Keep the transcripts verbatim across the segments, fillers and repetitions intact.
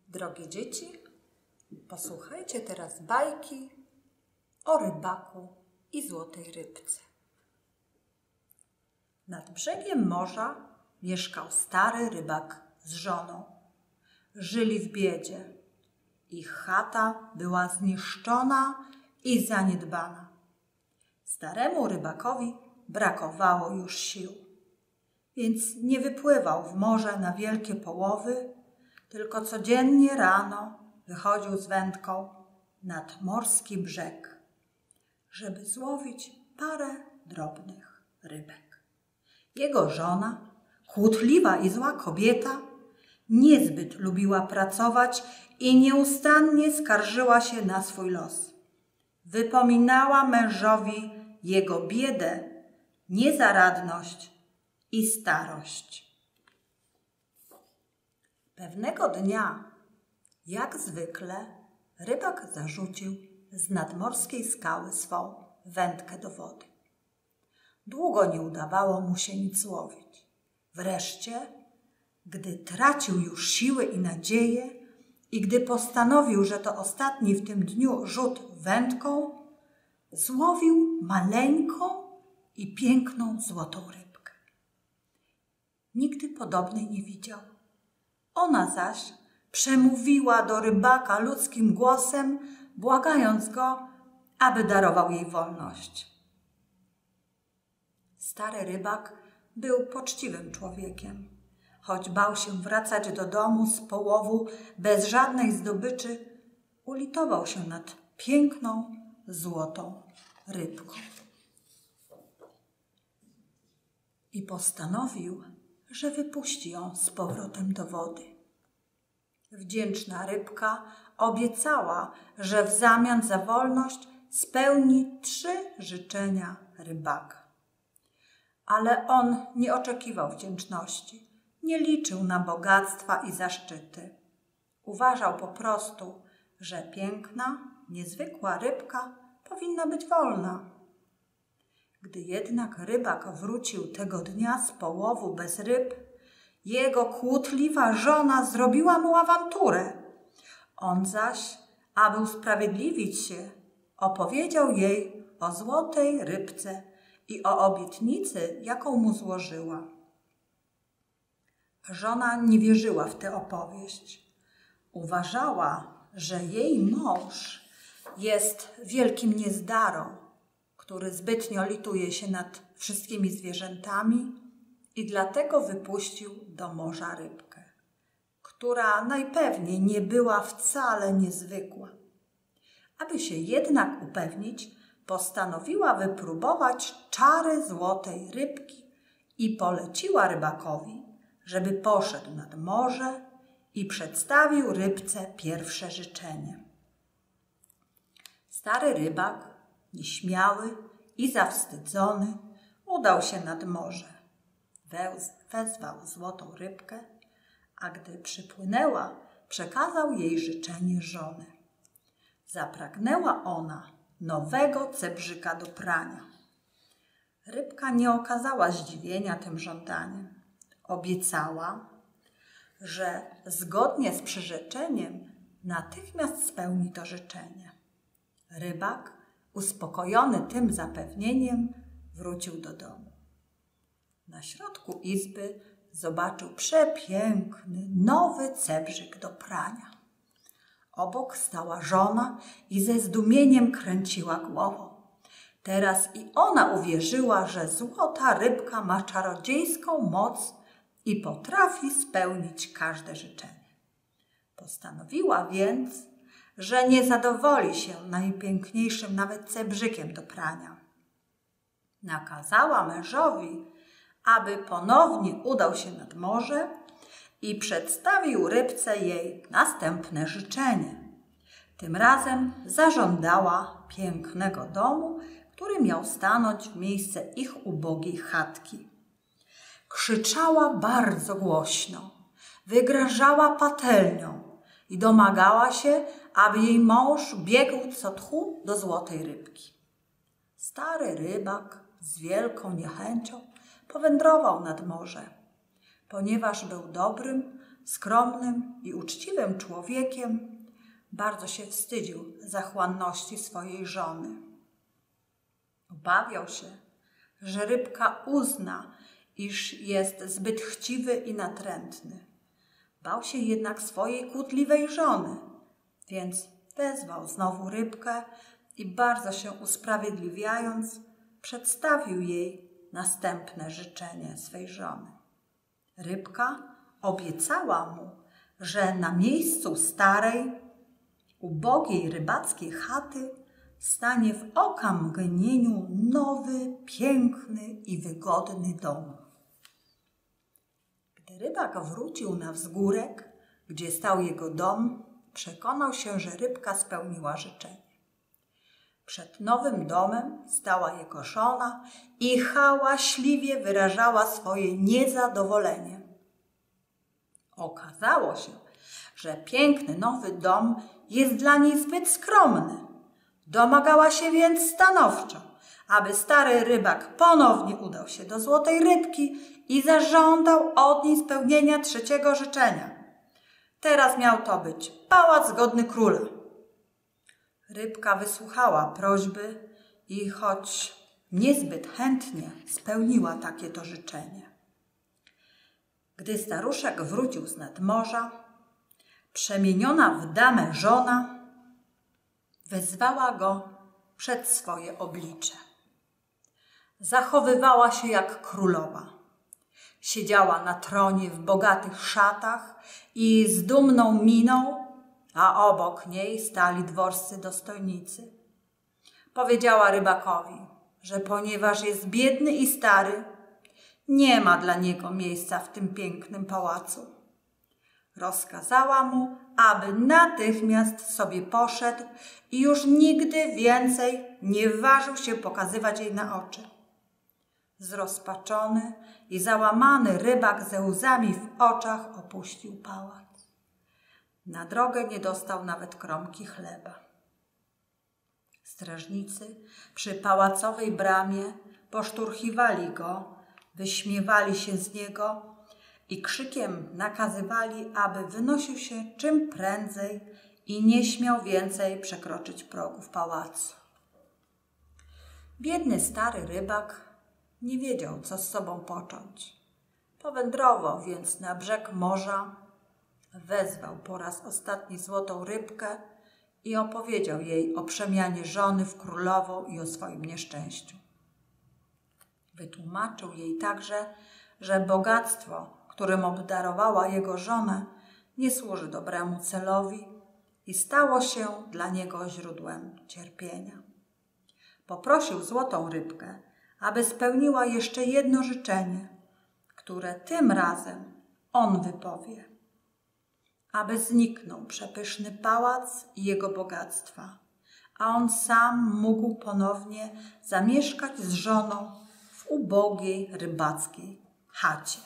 Drogie dzieci, posłuchajcie teraz bajki o rybaku i złotej rybce. Nad brzegiem morza mieszkał stary rybak z żoną. Żyli w biedzie. Ich chata była zniszczona i zaniedbana. Staremu rybakowi brakowało już sił, więc nie wypływał w morze na wielkie połowy, tylko codziennie rano wychodził z wędką nad morski brzeg, żeby złowić parę drobnych rybek. Jego żona, kłótliwa i zła kobieta, niezbyt lubiła pracować i nieustannie skarżyła się na swój los. Wypominała mężowi jego biedę, niezaradność i starość. Pewnego dnia, jak zwykle, rybak zarzucił z nadmorskiej skały swą wędkę do wody. Długo nie udawało mu się nic łowić. Wreszcie, gdy tracił już siły i nadzieję i gdy postanowił, że to ostatni w tym dniu rzut wędką, złowił maleńką i piękną złotą rybkę. Nigdy podobnej nie widział. Ona zaś przemówiła do rybaka ludzkim głosem, błagając go, aby darował jej wolność. Stary rybak był poczciwym człowiekiem. Choć bał się wracać do domu z połowu bez żadnej zdobyczy, ulitował się nad piękną, złotą rybką. I postanowił, że wypuści ją z powrotem do wody. Wdzięczna rybka obiecała, że w zamian za wolność spełni trzy życzenia rybaka. Ale on nie oczekiwał wdzięczności, nie liczył na bogactwa i zaszczyty. Uważał po prostu, że piękna, niezwykła rybka powinna być wolna. Gdy jednak rybak wrócił tego dnia z połowu bez ryb, jego kłótliwa żona zrobiła mu awanturę. On zaś, aby usprawiedliwić się, opowiedział jej o złotej rybce i o obietnicy, jaką mu złożyła. Żona nie wierzyła w tę opowieść. Uważała, że jej mąż jest wielkim niezdarą, który zbytnio lituje się nad wszystkimi zwierzętami i dlatego wypuścił do morza rybkę, która najpewniej nie była wcale niezwykła. Aby się jednak upewnić, postanowiła wypróbować czary złotej rybki i poleciła rybakowi, żeby poszedł nad morze i przedstawił rybce pierwsze życzenie. Stary rybak, nieśmiały i zawstydzony, udał się nad morze. Wezwał złotą rybkę, a gdy przypłynęła, przekazał jej życzenie żony. Zapragnęła ona nowego cebrzyka do prania. Rybka nie okazała zdziwienia tym żądaniem. Obiecała, że zgodnie z przyrzeczeniem natychmiast spełni to życzenie. Rybak, uspokojony tym zapewnieniem, wrócił do domu. Na środku izby zobaczył przepiękny, nowy cebrzyk do prania. Obok stała żona i ze zdumieniem kręciła głową. Teraz i ona uwierzyła, że złota rybka ma czarodziejską moc i potrafi spełnić każde życzenie. Postanowiła więc, że nie zadowoli się najpiękniejszym nawet cebrzykiem do prania. Nakazała mężowi, aby ponownie udał się nad morze i przedstawił rybce jej następne życzenie. Tym razem zażądała pięknego domu, który miał stanąć w miejsce ich ubogiej chatki. Krzyczała bardzo głośno, wygrażała patelnią i domagała się, aby jej mąż biegł co tchu do złotej rybki. Stary rybak z wielką niechęcią powędrował nad morze. Ponieważ był dobrym, skromnym i uczciwym człowiekiem, bardzo się wstydził zachłanności swojej żony. Obawiał się, że rybka uzna, iż jest zbyt chciwy i natrętny. Bał się jednak swojej kłótliwej żony, więc wezwał znowu rybkę i bardzo się usprawiedliwiając, przedstawił jej następne życzenie swej żony. Rybka obiecała mu, że na miejscu starej, ubogiej rybackiej chaty stanie w okamgnieniu nowy, piękny i wygodny dom. Gdy rybak wrócił na wzgórek, gdzie stał jego dom, przekonał się, że rybka spełniła życzenie. Przed nowym domem stała jego żona i hałaśliwie wyrażała swoje niezadowolenie. Okazało się, że piękny nowy dom jest dla niej zbyt skromny. Domagała się więc stanowczo, aby stary rybak ponownie udał się do złotej rybki i zażądał od niej spełnienia trzeciego życzenia. Teraz miał to być pałac godny króla. Rybka wysłuchała prośby i choć niezbyt chętnie spełniła takie to życzenie. Gdy staruszek wrócił z nadmorza, przemieniona w damę żona wezwała go przed swoje oblicze. Zachowywała się jak królowa. Siedziała na tronie w bogatych szatach i z dumną miną, a obok niej stali dworscy dostojnicy. Powiedziała rybakowi, że ponieważ jest biedny i stary, nie ma dla niego miejsca w tym pięknym pałacu. Rozkazała mu, aby natychmiast sobie poszedł i już nigdy więcej nie ważył się pokazywać jej na oczy. Zrozpaczony i załamany rybak ze łzami w oczach opuścił pałac. Na drogę nie dostał nawet kromki chleba. Strażnicy przy pałacowej bramie poszturchiwali go, wyśmiewali się z niego i krzykiem nakazywali, aby wynosił się czym prędzej i nie śmiał więcej przekroczyć progów pałacu. Biedny stary rybak nie wiedział, co z sobą począć. Powędrował więc na brzeg morza, wezwał po raz ostatni złotą rybkę i opowiedział jej o przemianie żony w królową i o swoim nieszczęściu. Wytłumaczył jej także, że bogactwo, którym obdarowała jego żonę, nie służy dobremu celowi i stało się dla niego źródłem cierpienia. Poprosił złotą rybkę, aby spełniła jeszcze jedno życzenie, które tym razem on wypowie. Aby zniknął przepyszny pałac i jego bogactwa, a on sam mógł ponownie zamieszkać z żoną w ubogiej rybackiej chacie.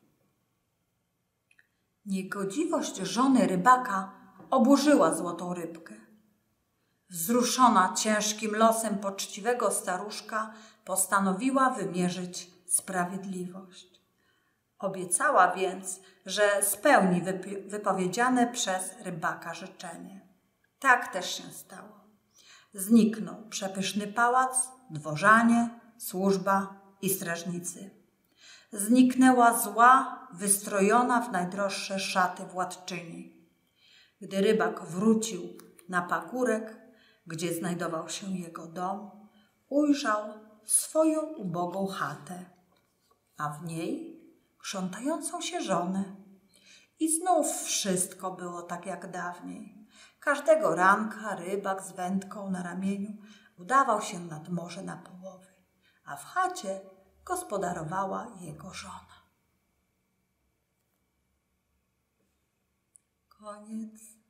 Niegodziwość żony rybaka oburzyła złotą rybkę. Wzruszona ciężkim losem poczciwego staruszka, postanowiła wymierzyć sprawiedliwość. Obiecała więc, że spełni wypowiedziane przez rybaka życzenie. Tak też się stało. Zniknął przepyszny pałac, dworzanie, służba i strażnicy. Zniknęła zła, wystrojona w najdroższe szaty władczyni. Gdy rybak wrócił na pagórek, gdzie znajdował się jego dom, ujrzał swoją ubogą chatę, a w niej krzątającą się żonę. I znów wszystko było tak jak dawniej. Każdego ranka rybak z wędką na ramieniu udawał się nad morze na połowy, a w chacie gospodarowała jego żona. Koniec.